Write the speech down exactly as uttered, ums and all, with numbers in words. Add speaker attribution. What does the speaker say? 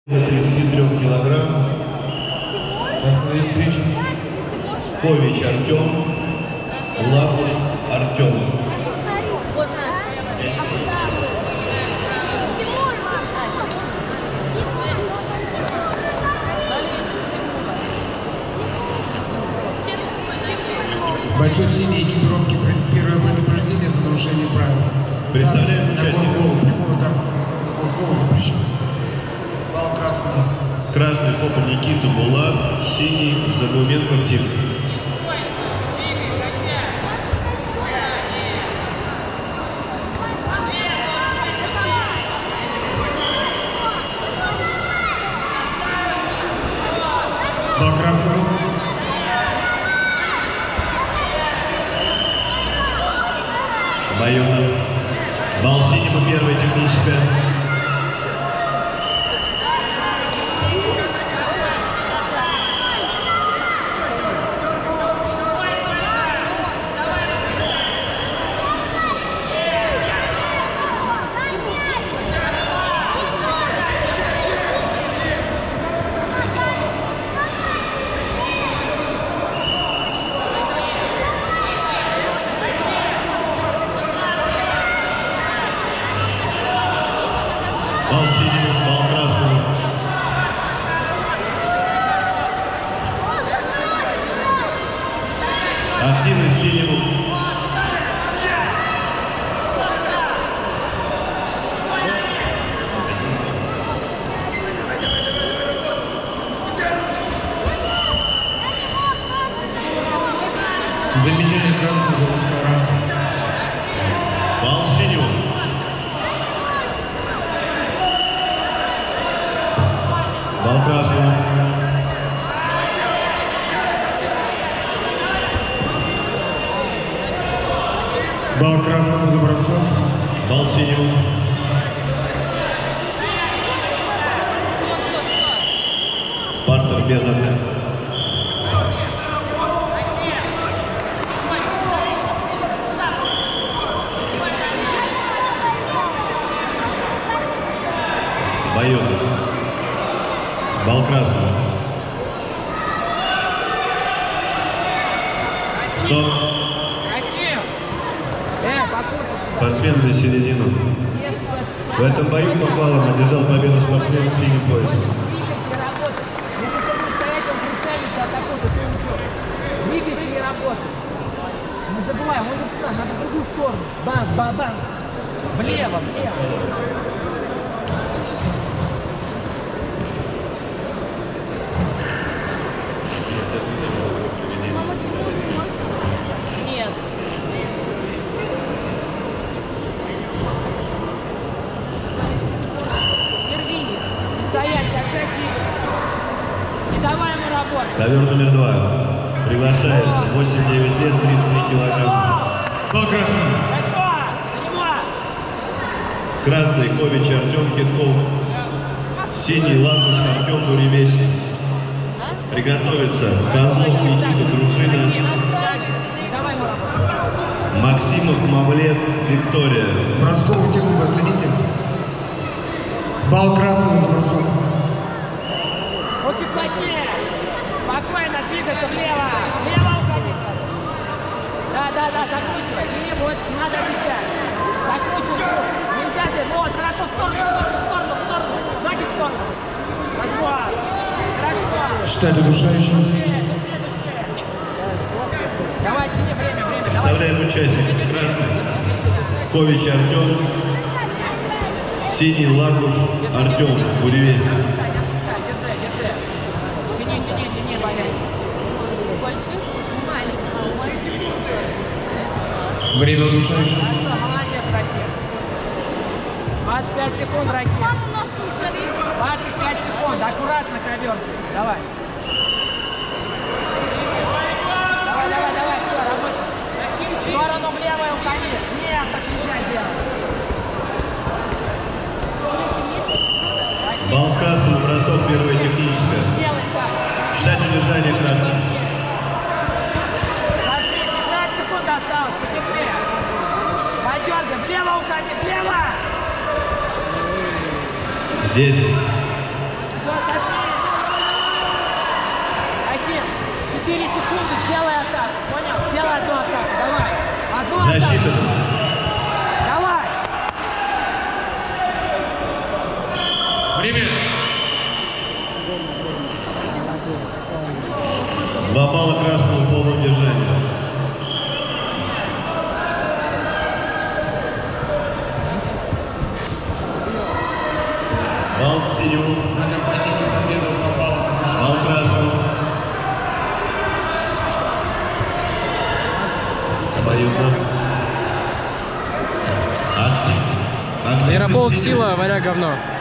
Speaker 1: тридцати трёх килограмм. Остановить встречу. Кович Артем, Лапуш Артем.
Speaker 2: Бойцов синей экипировки первое предупреждение за нарушение правил.
Speaker 1: Представляем участников.
Speaker 2: Прямой удар на голову запрещен. Бал красный.
Speaker 1: Красный Попа Никита Булат, синий Загуменков Тим.
Speaker 2: Бал красного.
Speaker 1: Баюнов. Бал синему первая техническая. Бал синему, бал красному. Активность синему.
Speaker 2: Замечание красного заводского ранга.
Speaker 1: Бал синему. Бал красному.
Speaker 2: Бал красному за бросок.
Speaker 1: Бал синему. Партер без оценки. Баюнов. Бал красного. Стоп. Спортсмен на середину. В этом бою попало, одержал победу спортсмен с синим поясом.
Speaker 3: Не забывай, он туда, надо в другую сторону. Бам, бам, бам. Влево, влево. Нет. Держи. Стоять, качать и давай ему работать.
Speaker 1: Ковер номер два. Приглашается восемь-девять лет, тридцать три килограмма.
Speaker 2: Бал красного.
Speaker 3: Хорошо, занимай.
Speaker 1: Красный Кович Артем Китков. Синий Лапуш Артем Буревестник. Приготовиться Козлов Никита Дружина.
Speaker 3: Давай ему работать.
Speaker 1: Максимов Мавлет Виктория.
Speaker 2: Бросковую технику оцените. Бал красного за бросок.
Speaker 3: Руки плотнее. Спокойно двигаться влево. Влево уходить. Да, да, да, закручивай. И вот надо отвечать. Закручивай. Нельзя здесь. Вот, хорошо, в сторону, в сторону, в сторону, в сторону. Ноги в сторону. Хорошо. Хорошо.
Speaker 2: Считать удушающим.
Speaker 3: Давай, тяни время, время.
Speaker 1: Представляем участников. Красный Кович Артем. Синий Лакуш Артем Буревестник.
Speaker 3: Держи, держи. Тяни, тяни, тяни, боясь. Больше? Маленький.
Speaker 2: Время удушающим.
Speaker 3: Хорошо, молодец, Ракет. двадцать пять секунд, Ракет. двадцать пять секунд. Аккуратно ковер. Давай. Давай, давай, давай, все, работай. В сторону влево уходи. Нет, так нельзя делать.
Speaker 1: Бал красному, бросок первая техническая.
Speaker 3: Делай так.
Speaker 1: Считать удержание красным.
Speaker 3: Сожми, пятнадцать секунд осталось, потерпи. Подергай, влево уходи, влево!
Speaker 1: десять,
Speaker 2: Время.
Speaker 1: Два балла красного в полном держании. Бал синему. Бал красному. Обоюдно. Актив. Актив.
Speaker 4: Мирополк сила, варяг говно.